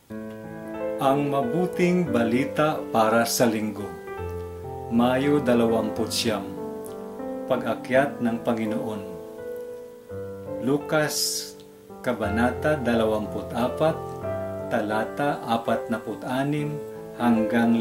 Ang mabuting balita para sa linggo, Mayo 29, Pag-akyat ng Panginoon. Lukas, Kabanata 24, Talata 46 hanggang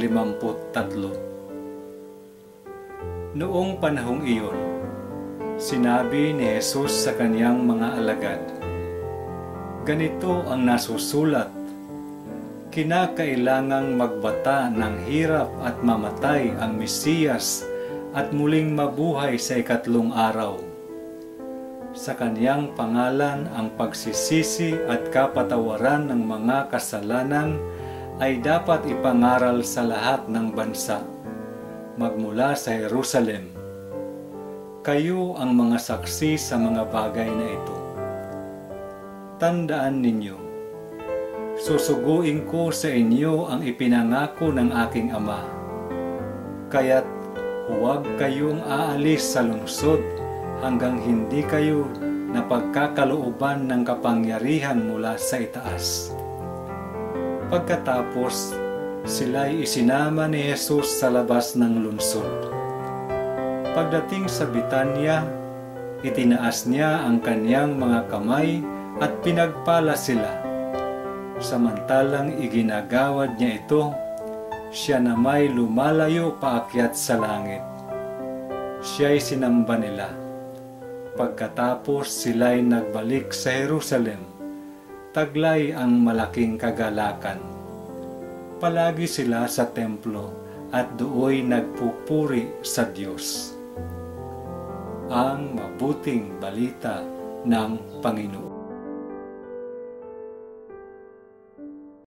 53. Noong panahong iyon, sinabi ni Jesus sa kaniyang mga alagad, "Ganito ang nasusulat, kinakailangang magbata ng hirap at mamatay ang Mesiyas at muling mabuhay sa ikatlong araw. Sa kaniyang pangalan ang pagsisisi at kapatawaran ng mga kasalanan ay dapat ipangaral sa lahat ng bansa, magmula sa Jerusalem. Kayo ang mga saksi sa mga bagay na ito. Tandaan ninyo, susuguin ko sa inyo ang ipinangako ng aking Ama. Kaya't huwag kayong aalis sa lungsod hanggang hindi kayo napagkakalooban ng kapangyarihan mula sa itaas." Pagkatapos, sila'y isinama ni Jesus sa labas ng lungsod. Pagdating sa Betania, itinaas niya ang kaniyang mga kamay at pinagpala sila. Samantalang iginagawad niya ito, siya na may lumalayo paakyat sa langit. Siya'y sinamba nila. Pagkatapos sila'y nagbalik sa Jerusalem. Taglay ang malaking kagalakan. Palagi sila sa templo at dooy nagpupuri sa Diyos. Ang mabuting balita ng Panginoon.